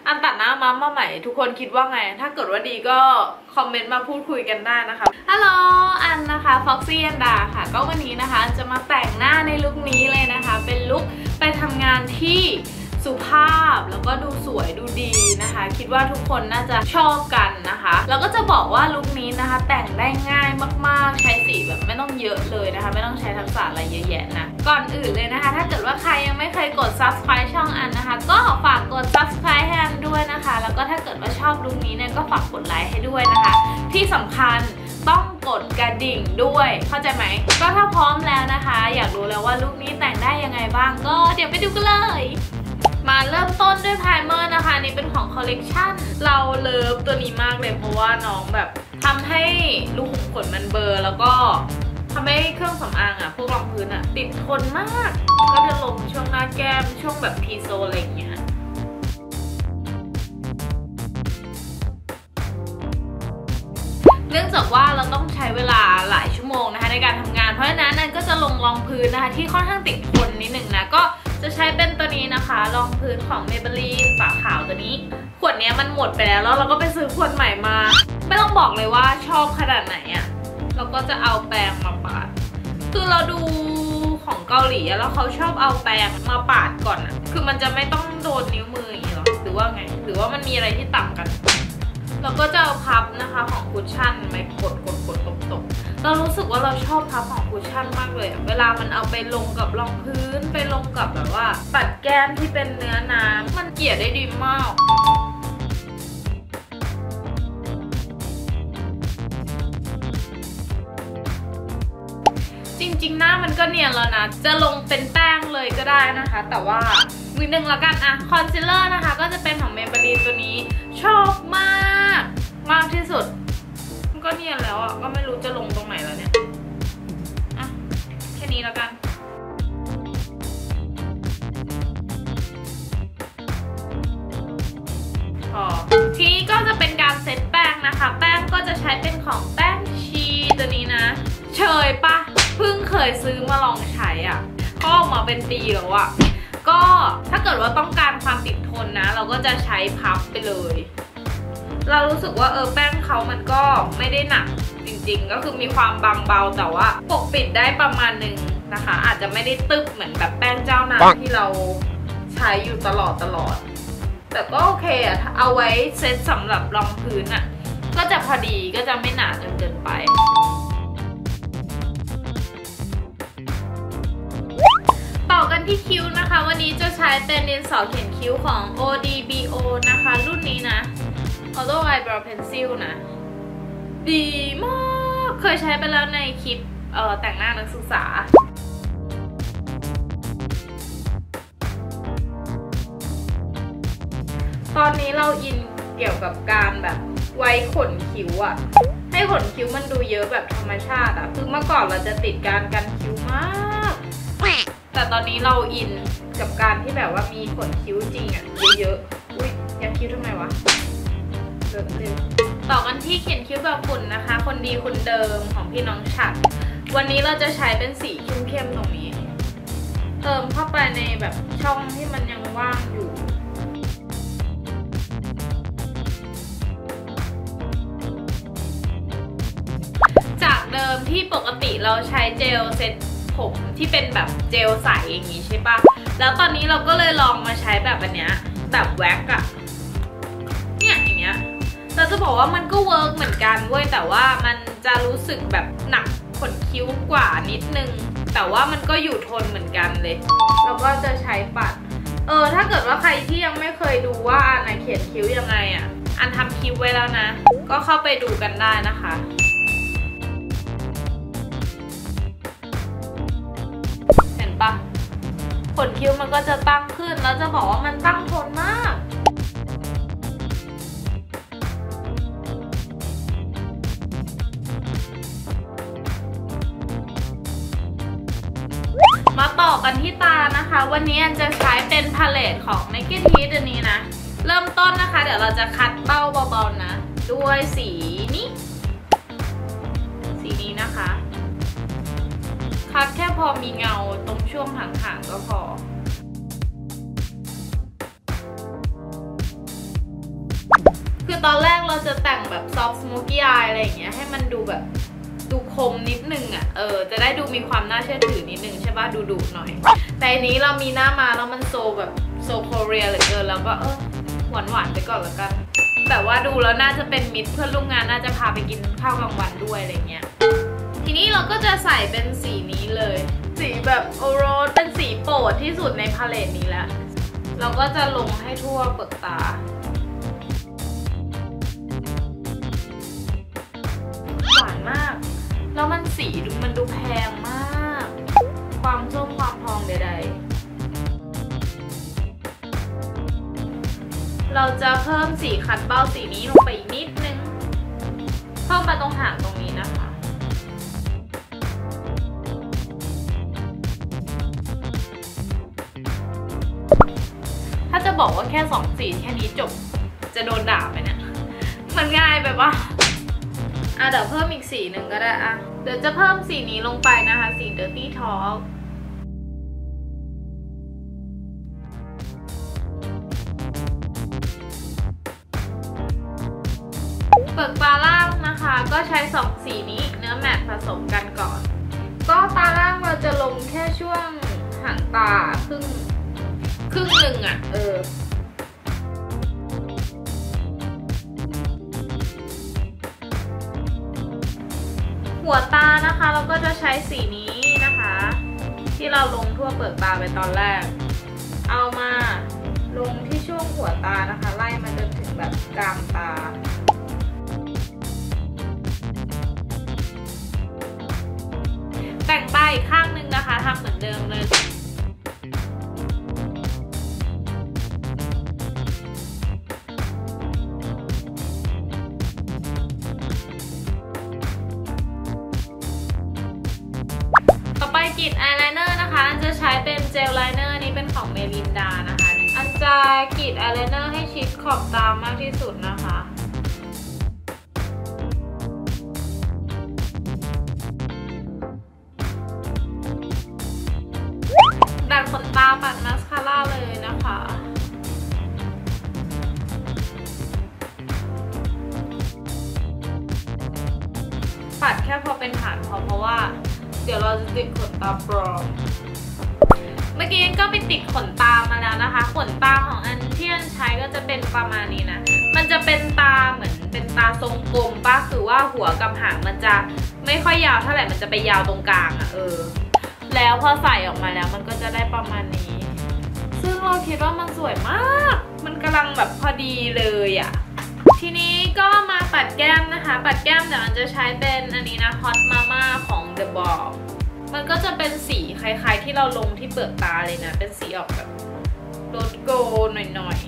อันตัดหน้ามาใหม่ทุกคนคิดว่าไงถ้าเกิดว่าดีก็คอมเมนต์มาพูดคุยกันได้นะคะฮัลโหลอันนะคะฟ็อกซี่อันดาค่ะก็วันนี้นะคะจะมาแต่งหน้าในลุคนี้เลยนะคะเป็นลุคไปทำงานที่สุภาพแล้วก็ดูสวยดูดีนะคะคิดว่าทุกคนน่าจะชอบกันนะคะแล้วก็จะบอกว่าลุคนี้นะคะแต่งได้ง่ายมากๆใช้สีแบบไม่ต้องเยอะเลยนะคะไม่ต้องใช้ทักษะอะไรเยอะแยะนะก่อนอื่นเลยนะคะถ้าเกิดว่าใครยังไม่เคยกด subscribe ช่องอันนะคะก็ฝากกด subscribe ให้อันด้วยนะคะแล้วก็ถ้าเกิดว่าชอบลุคนี้เนี่ยก็ฝากกดไลค์ให้ด้วยนะคะที่สำคัญต้องกดกระดิ่งด้วยเข้าใจไหมก็ถ้าพร้อมแล้วนะคะอยากรู้แล้วว่าลุคนี้แต่งได้ยังไงบ้างก็เดี๋ยวไปดูกันเลยมาเริ่มต้นด้วยไพรเมอร์นะคะนี่เป็นของคอลเลกชันเราเลิฟตัวนี้มากเลยเพราะว่าน้องแบบทำให้รูขุมขนมันเบลอแล้วก็ทำให้เครื่องสำอางอ่ะพวกรองพื้นอ่ะติดทนมากก็จะลงช่วงหน้าแก้มช่วงแบบทีโซอะไรอย่างเงี้ยเนื่องจากว่าเราต้องใช้เวลาหลายชั่วโมงนะคะในการทำงานเพราะฉะนั้นนั่นก็จะลงรองพื้นนะคะที่ค่อนข้างติดทนนิดนึงนะก็จะใช้เป็นตัวนี้นะคะรองพื้นของ Maybelline ฝาขาวตัวนี้ขวดนี้มันหมดไปแล้วเราก็ไปซื้อขวดใหม่มาไม่ต้องบอกเลยว่าชอบขนาดไหนอะเราก็จะเอาแปรงมาปาดคือเราดูของเกาหลีแล้วเขาชอบเอาแปรงมาปาดก่อนอะคือมันจะไม่ต้องโดนนิ้วมืออย่างนี้หรอหรือว่าไงหรือว่ามันมีอะไรที่ต่างกันเราก็จะเอาพับนะคะของคุชชั่นไปกดตบเรารู้สึกว่าเราชอบพับของคุชชั่นมากเลยเวลามันเอาไปลงกับรองพื้นไปลงกับแบบว่าปัดแก้มที่เป็นเนื้อน้ำมันเกลี่ยได้ดีมากจริงๆหน้ามันก็เนียนแล้วนะจะลงเป็นแป้งเลยก็ได้นะคะแต่ว่านิดนึงละกันอะคอนซีลเลอร์นะคะก็จะเป็นของ Maybelline ตัวนี้ชอบมากที่สุดมันก็เนียนแล้วอ่ะก็ไม่รู้จะลงตรงไหนแล้วเนี่ยอ่ะแค่นี้แล้วกันพอทีนี้ก็จะเป็นการเซตแป้งนะคะแป้งก็จะใช้เป็นของแป้งชีตัวนี้นะเชยปะเพิ่งเคยซื้อมาลองใช้อ่ะก็ออกมาเป็นปีแล้วอ่ะก็ถ้าเกิดว่าต้องการความติดทนนะเราก็จะใช้พับไปเลยเรารู้สึกว่าแป้งเขามันก็ไม่ได้หนักจริงๆก็คือมีความบางเบาแต่ว่าปกปิดได้ประมาณนึงนะคะอาจจะไม่ได้ตึบเหมือนแบบแป้งเจ้าน้ำที่เราใช้อยู่ตลอดแต่ก็โอเคอะเอาไว้เซตสำหรับรองพื้นอะก็จะพอดีก็จะไม่หนาจนเกินไปต่อกันที่คิ้วนะคะวันนี้จะใช้เป็นดินสอเขียนคิ้วของ ODBO นะคะรุ่นนี้นะAuto Eyebrow Pencil นะดีมากเคยใช้ไปแล้วในคลิปแต่งหน้านักศึกษาตอนนี้เราอินเกี่ยวกับการแบบไว้ขนคิ้วอะให้ขนคิ้วมันดูเยอะแบบธรรมชาติอะคือเมื่อก่อนเราจะติดการกันคิ้วมากแต่ตอนนี้เราอินกับการที่แบบว่ามีขนคิ้วจริงอะเยอะๆอุ๊ยอยากคิ้วทำไมวะต่อกันที่เขียนคิ้วแบบฝุ่นนะคะคนดีคนเดิมของพี่น้องฉัดวันนี้เราจะใช้เป็นสีเข้มๆตรงนี้เติมเข้าไปในแบบช่องที่มันยังว่างอยู่จากเดิมที่ปกติเราใช้เจลเซ็ตผมที่เป็นแบบเจลใสอย่างนี้ใช่ปะแล้วตอนนี้เราก็เลยลองมาใช้แบบอันเนี้ยแบบแว็กอะเนี่ยอย่างเงี้ยเราจะบอกว่ามันก็เวิร์กเหมือนกันเว้ยแต่ว่ามันจะรู้สึกแบบหนักขนคิ้วกว่านิดนึงแต่ว่ามันก็อยู่ทนเหมือนกันเลยแล้วก็จะใช้ปัดถ้าเกิดว่าใครที่ยังไม่เคยดูว่าอันเขียนคิ้วยังไงอ่ะอันทำคลิปไว้แล้วนะก็เข้าไปดูกันได้นะคะเห็นปะขนคิ้วมันก็จะตั้งขึ้นแล้วจะบอกว่ามันตั้งทนมากมาต่อกันที่ตานะคะวันนี้อันจะใช้เป็นพาเลตของ Naked Heat อันนี้นะเริ่มต้นนะคะเดี๋ยวเราจะคัดเบ้าเบาๆนะด้วยสีนี้นะคะคัดแค่พอมีเงาตรงช่วงห่างๆก็พอคือตอนแรกเราจะแต่งแบบซอฟต์สโมกี้อายอะไรอย่างเงี้ยให้มันดูแบบดูคมนิดนึงอ่ะจะได้ดูมีความน่าเชื่อถือนิดนึงใช่ป่ะดูดุหน่อยแต่อันนี้เรามีหน้ามาแล้วมันโซแบบโซโคเรียเหลือเกินแล้วก็หวานไปก่อนละกันแต่ว่าดูแล้วน่าจะเป็นมิตรเพื่อนร่วมงานน่าจะพาไปกินข้าวกลางวันด้วยอะไรเงี้ยทีนี้เราก็จะใส่เป็นสีนี้เลยสีแบบโอโรสเป็นสีโปรดที่สุดในพาเลตนี้แล้วเราก็จะลงให้ทั่วเปลือกตาหวานมากแล้วมันสีมันดูแพงมากความส้มความทองใดๆเราจะเพิ่มสีขัดเบ้าสีนี้ลงไปอีกนิดนึงเพิ่มมาตรงหางตรงนี้นะคะถ้าจะบอกว่าแค่2 สีแค่นี้จบจะโดนด่าไหมเนี่ยมันง่ายไปปะเดี๋ยวเพิ่มอีกสีหนึ่งก็ได้เดี๋ยวจะเพิ่มสีนี้ลงไปนะคะสี Dirty Talk เปลือกตาล่างนะคะก็ใช้2 สีนี้เนื้อแมตต์ผสมกันก่อนก็ตาล่างเราจะลงแค่ช่วงหางตาครึ่งหนึ่งหัวตานะคะเราก็จะใช้สีนี้นะคะที่เราลงทั่วเปลือกตาไปตอนแรกเอามาลงที่ช่วงหัวตานะคะไล่มาจนถึงแบบกลางตาแต่งตาอีกข้างนึงนะคะทำเหมือนเดิมเลยกรีดอายไลเนอร์นะคะอันจะใช้เป็นเจลไลเนอร์นี้เป็นของเมลินดานะคะอันจะกรีดอายไลเนอร์ให้ชิดขอบตามากที่สุดนะคะดัดขนตาปัดมาสคาร่าเลยนะคะปัดแค่พอเป็นฐานเพราะว่าเดี๋ยวเราจะติดขนตาปลอมเมื่อกี้ก็ไปติดขนตามาแล้วนะคะขนตาของอันที่อันใช้ก็จะเป็นประมาณนี้นะมันจะเป็นตาเหมือนเป็นตาทรงกลมป่ะคือว่าหัวกับหางมันจะไม่ค่อยยาวเท่าไหร่มันจะไปยาวตรงกลางแล้วพอใส่ออกมาแล้วมันก็จะได้ประมาณนี้ซึ่งเราคิดว่ามันสวยมากมันกำลังแบบพอดีเลยทีนี้ก็มาปัดแก้มนะคะปัดแก้มเดี๋ยวอันจะใช้เป็นอันนี้นะ Hot Mama ของ The Balm มันก็จะเป็นสีคล้ายๆที่เราลงที่เปลือกตาเลยนะเป็นสีออกแบบโรสโกลด์หน่อย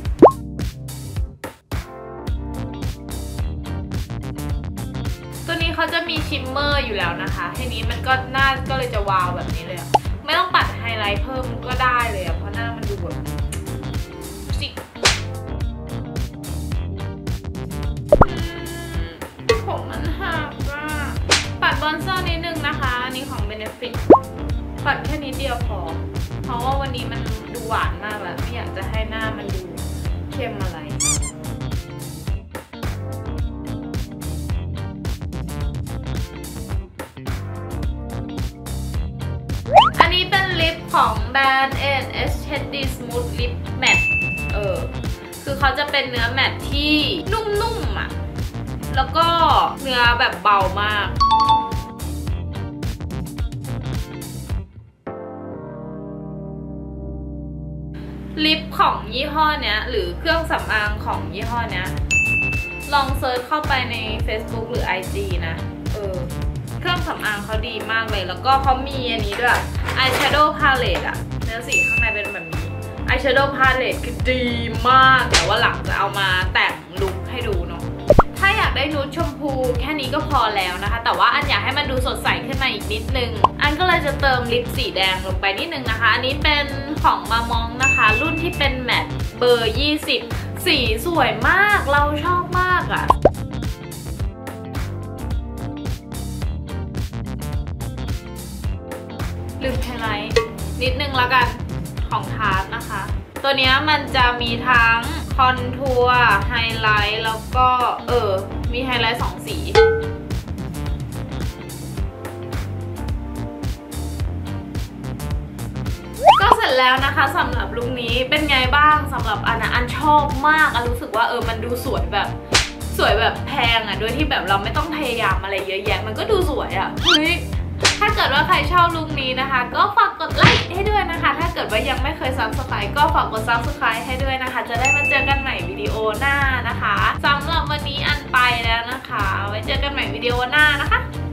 ๆตัวนี้เขาจะมีชิมเมอร์อยู่แล้วนะคะทีนี้มันก็หน้าก็เลยจะวาวแบบนี้เลยไม่ต้องปัดไฮไลท์เพิ่มก็ได้เลยเพราะหน้ามันดูแบบผมมันหักปัดบอนเซอร์นิดนึงนะคะอันนี้ของ Benefit ปัดแค่นิดเดียวพอเพราะว่าวันนี้มันดูหวานมากแล้วไม่อยากจะให้หน้ามันดูเข้มอะไรอันนี้เป็นลิปของแบรนด์ NHD Smooth Lip Matte คือเขาจะเป็นเนื้อแมตต์ที่นุ่มๆแล้วก็เนื้อแบบเบามากลิปของยี่ห้อเนี้ยหรือเครื่องสำอางของยี่ห้อเนี้ยลองเซิร์ชเข้าไปใน Facebook หรือ IG นะเครื่องสำอางเขาดีมากเลยแล้วก็เขามีอันนี้ด้วย Eyeshadow Palette เนื้อสีข้างในเป็นแบบนี้ Eyeshadow Palette คือดีมากแต่ว่าหลังจะเอามาแต่งลุคให้ดูเนาะถ้าอยากได้นูดชมพูแค่นี้ก็พอแล้วนะคะแต่ว่าอันอยากให้มันดูสดใสขึ้นมาอีกนิดนึงอันก็เลยจะเติมลิปสีแดงลงไปนิดนึงนะคะอันนี้เป็นของมามองนะคะรุ่นที่เป็นแมตต์เบอร์20สีสวยมากเราชอบมากลืมไฮไลท์นิดนึงแล้วกันของทาร์ตนะคะตัวนี้มันจะมีทั้งคอนทัวร์ไฮไลท์แล้วก็มีไฮไลท์2 สีก็เสร็จแล้วนะคะสำหรับลุคนี้เป็นไงบ้างสำหรับอันชอบมากรู้สึกว่ามันดูสวยแบบแพงโดยที่แบบเราไม่ต้องพยายามอะไรเยอะแยะมันก็ดูสวยเฮ้ยถ้าเกิดว่าใครชอบลุคนี้นะคะก็ฝากกดไลค์ให้ด้วยนะคะถ้าเกิดว่ายังไม่เคย Subscribe ก็ฝากกด Subscribe ให้ด้วยนะคะจะได้มาเจอกันใหม่วิดีโอหน้านะคะสำหรับวันนี้อันไปแล้วนะคะไว้เจอกันใหม่วิดีโอหน้านะคะ